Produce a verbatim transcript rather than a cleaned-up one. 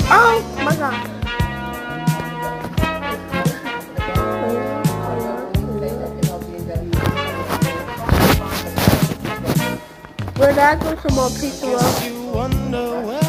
Oh my god. We're not going to some more pizza.